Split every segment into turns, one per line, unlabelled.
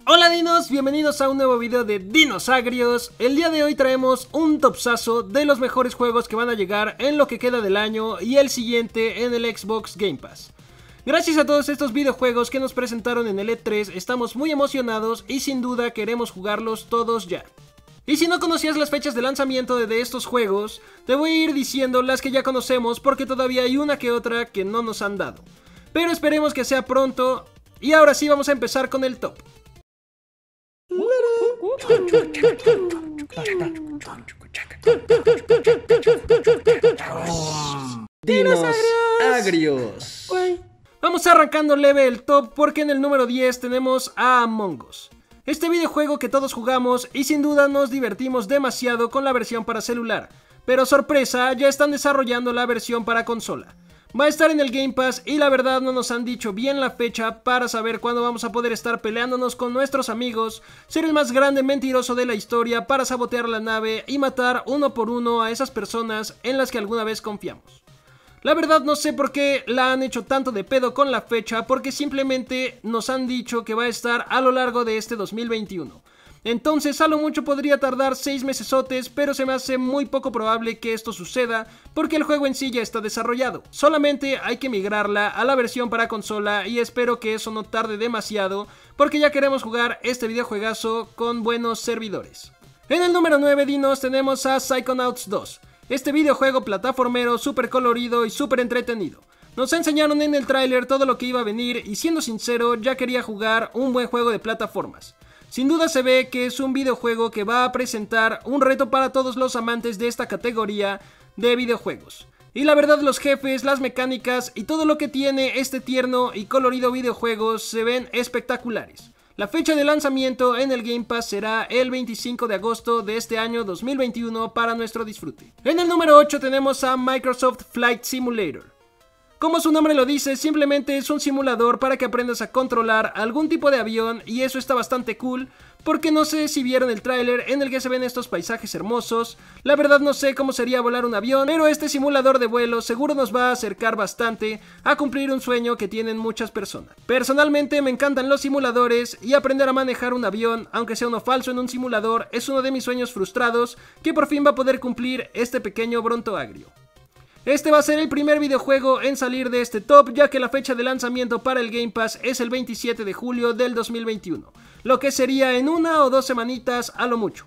Hola dinos, bienvenidos a un nuevo video de Dinosagrios. El día de hoy traemos un topsazo de los mejores juegos que van a llegar en lo que queda del año y el siguiente en el Xbox Game Pass. Gracias a todos estos videojuegos que nos presentaron en el E3, estamos muy emocionados y sin duda queremos jugarlos todos ya. Y si no conocías las fechas de lanzamiento de estos juegos, te voy a ir diciendo las que ya conocemos porque todavía hay una que otra que no nos han dado. Pero esperemos que sea pronto y ahora sí vamos a empezar con el top.
Dinosagrios.
Vamos arrancando leve el top porque en el número 10 tenemos a Among Us. Este videojuego que todos jugamos y sin duda nos divertimos demasiado con la versión para celular. Pero sorpresa, ya están desarrollando la versión para consola. Va a estar en el Game Pass y la verdad no nos han dicho bien la fecha para saber cuándo vamos a poder estar peleándonos con nuestros amigos, ser el más grande mentiroso de la historia para sabotear la nave y matar uno por uno a esas personas en las que alguna vez confiamos. La verdad no sé por qué la han hecho tanto de pedo con la fecha, porque simplemente nos han dicho que va a estar a lo largo de este 2021. Entonces a lo mucho podría tardar 6 mesesotes, pero se me hace muy poco probable que esto suceda porque el juego en sí ya está desarrollado. Solamente hay que migrarla a la versión para consola y espero que eso no tarde demasiado porque ya queremos jugar este videojuegazo con buenos servidores. En el número 9, dinos, tenemos a Psychonauts 2. Este videojuego plataformero súper colorido y súper entretenido. Nos enseñaron en el tráiler todo lo que iba a venir y siendo sincero ya quería jugar un buen juego de plataformas. Sin duda se ve que es un videojuego que va a presentar un reto para todos los amantes de esta categoría de videojuegos. Y la verdad los jefes, las mecánicas y todo lo que tiene este tierno y colorido videojuego se ven espectaculares. La fecha de lanzamiento en el Game Pass será el 25 de agosto de este año 2021 para nuestro disfrute. En el número 8 tenemos a Microsoft Flight Simulator. Como su nombre lo dice, simplemente es un simulador para que aprendas a controlar algún tipo de avión y eso está bastante cool, porque no sé si vieron el tráiler en el que se ven estos paisajes hermosos. La verdad no sé cómo sería volar un avión, pero este simulador de vuelo seguro nos va a acercar bastante a cumplir un sueño que tienen muchas personas. Personalmente me encantan los simuladores y aprender a manejar un avión, aunque sea uno falso en un simulador, es uno de mis sueños frustrados que por fin va a poder cumplir este pequeño brontoagrio. Este va a ser el primer videojuego en salir de este top, ya que la fecha de lanzamiento para el Game Pass es el 27 de julio del 2021, lo que sería en 1 o 2 semanitas a lo mucho.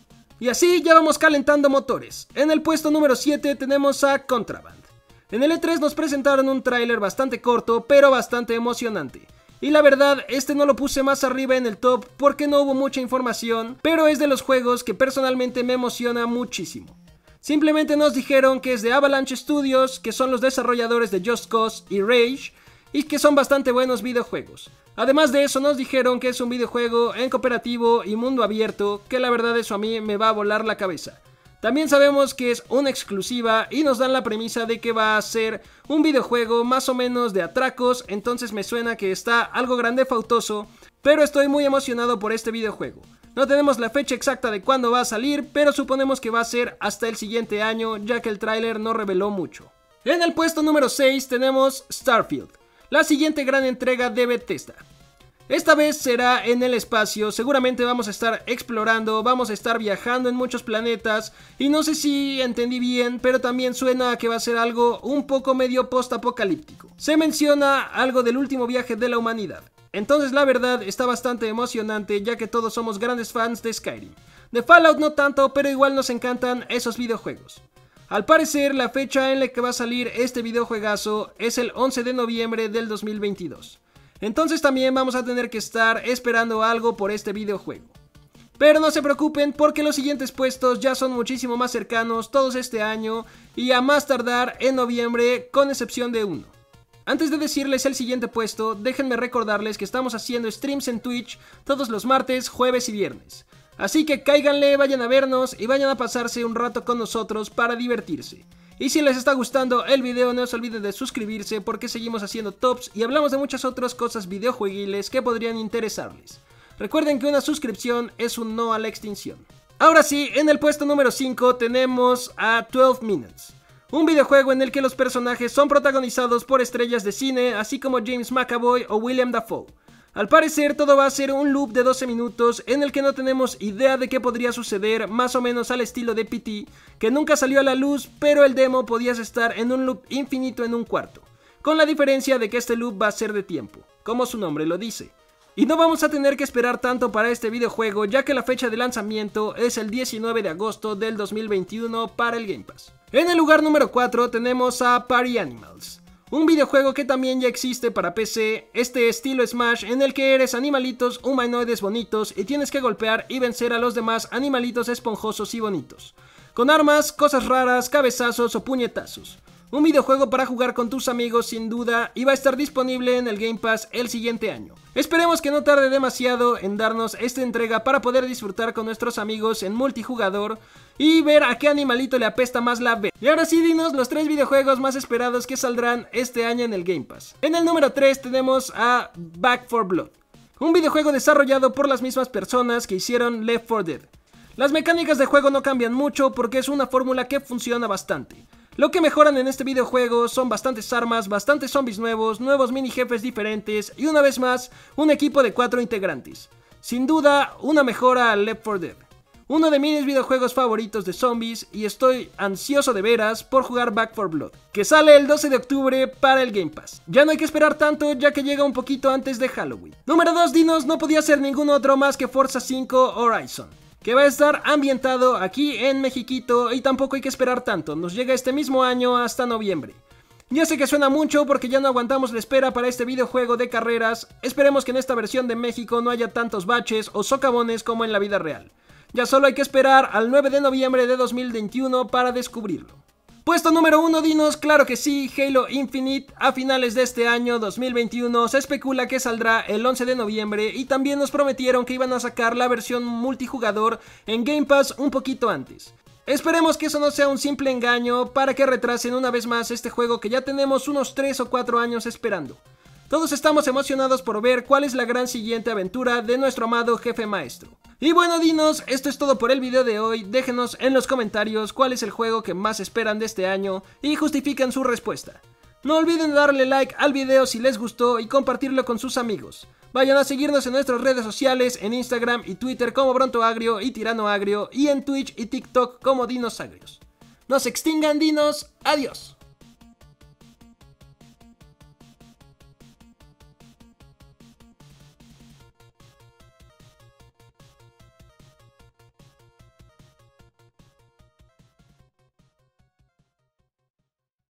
Y así ya vamos calentando motores. En el puesto número 7 tenemos a Contraband. En el E3 nos presentaron un tráiler bastante corto, pero bastante emocionante. Y la verdad, este no lo puse más arriba en el top porque no hubo mucha información, pero es de los juegos que personalmente me emociona muchísimo. Simplemente nos dijeron que es de Avalanche Studios, que son los desarrolladores de Just Cause y Rage, y que son bastante buenos videojuegos. Además de eso nos dijeron que es un videojuego en cooperativo y mundo abierto, que la verdad eso a mí me va a volar la cabeza. También sabemos que es una exclusiva y nos dan la premisa de que va a ser un videojuego más o menos de atracos, entonces me suena que está algo grandefautoso, pero estoy muy emocionado por este videojuego. No tenemos la fecha exacta de cuándo va a salir, pero suponemos que va a ser hasta el siguiente año, ya que el tráiler no reveló mucho. En el puesto número 6 tenemos Starfield, la siguiente gran entrega de Bethesda. Esta vez será en el espacio, seguramente vamos a estar explorando, vamos a estar viajando en muchos planetas y no sé si entendí bien, pero también suena a que va a ser algo un poco medio post-apocalíptico. Se menciona algo del último viaje de la humanidad. Entonces la verdad está bastante emocionante ya que todos somos grandes fans de Skyrim. De Fallout no tanto, pero igual nos encantan esos videojuegos. Al parecer la fecha en la que va a salir este videojuegazo es el 11 de noviembre del 2022. Entonces también vamos a tener que estar esperando algo por este videojuego. Pero no se preocupen porque los siguientes puestos ya son muchísimo más cercanos, todos este año y a más tardar en noviembre con excepción de uno. Antes de decirles el siguiente puesto, déjenme recordarles que estamos haciendo streams en Twitch todos los martes, jueves y viernes. Así que cáiganle, vayan a vernos y vayan a pasarse un rato con nosotros para divertirse. Y si les está gustando el video no se olviden de suscribirse porque seguimos haciendo tops y hablamos de muchas otras cosas videojueguiles que podrían interesarles. Recuerden que una suscripción es un no a la extinción. Ahora sí, en el puesto número 5 tenemos a 12 Minutes. Un videojuego en el que los personajes son protagonizados por estrellas de cine, así como James McAvoy o William Dafoe. Al parecer todo va a ser un loop de 12 minutos en el que no tenemos idea de qué podría suceder, más o menos al estilo de PT, que nunca salió a la luz, pero el demo podías estar en un loop infinito en un cuarto, con la diferencia de que este loop va a ser de tiempo, como su nombre lo dice. Y no vamos a tener que esperar tanto para este videojuego, ya que la fecha de lanzamiento es el 19 de agosto del 2021 para el Game Pass. En el lugar número 4 tenemos a Party Animals, un videojuego que también ya existe para PC, este estilo Smash en el que eres animalitos humanoides bonitos y tienes que golpear y vencer a los demás animalitos esponjosos y bonitos, con armas, cosas raras, cabezazos o puñetazos. Un videojuego para jugar con tus amigos sin duda y va a estar disponible en el Game Pass el siguiente año. Esperemos que no tarde demasiado en darnos esta entrega para poder disfrutar con nuestros amigos en multijugador y ver a qué animalito le apesta más la B. Y ahora sí, dinos los 3 videojuegos más esperados que saldrán este año en el Game Pass. En el número 3 tenemos a Back 4 Blood, un videojuego desarrollado por las mismas personas que hicieron Left 4 Dead. Las mecánicas de juego no cambian mucho porque es una fórmula que funciona bastante. Lo que mejoran en este videojuego son bastantes armas, bastantes zombies nuevos mini jefes diferentes y una vez más, un equipo de 4 integrantes. Sin duda, una mejora al Left 4 Dead. Uno de mis videojuegos favoritos de zombies y estoy ansioso de veras por jugar Back 4 Blood, que sale el 12 de octubre para el Game Pass. Ya no hay que esperar tanto ya que llega un poquito antes de Halloween. Número 2, dinos, no podía ser ningún otro más que Forza 5 Horizon, que va a estar ambientado aquí en Mexiquito y tampoco hay que esperar tanto, nos llega este mismo año hasta noviembre. Ya sé que suena mucho porque ya no aguantamos la espera para este videojuego de carreras, esperemos que en esta versión de México no haya tantos baches o socavones como en la vida real. Ya solo hay que esperar al 9 de noviembre de 2021 para descubrirlo. Puesto número 1, dinos, claro que sí, Halo Infinite. A finales de este año 2021 se especula que saldrá el 11 de noviembre y también nos prometieron que iban a sacar la versión multijugador en Game Pass un poquito antes. Esperemos que eso no sea un simple engaño para que retrasen una vez más este juego que ya tenemos unos 3 o 4 años esperando. Todos estamos emocionados por ver cuál es la gran siguiente aventura de nuestro amado jefe maestro. Y bueno, dinos, esto es todo por el video de hoy. Déjenos en los comentarios cuál es el juego que más esperan de este año y justifiquen su respuesta. No olviden darle like al video si les gustó y compartirlo con sus amigos. Vayan a seguirnos en nuestras redes sociales, en Instagram y Twitter como Brontoagrio y Tiranoagrio y en Twitch y TikTok como Dinosagrios. No se extingan, dinos, adiós.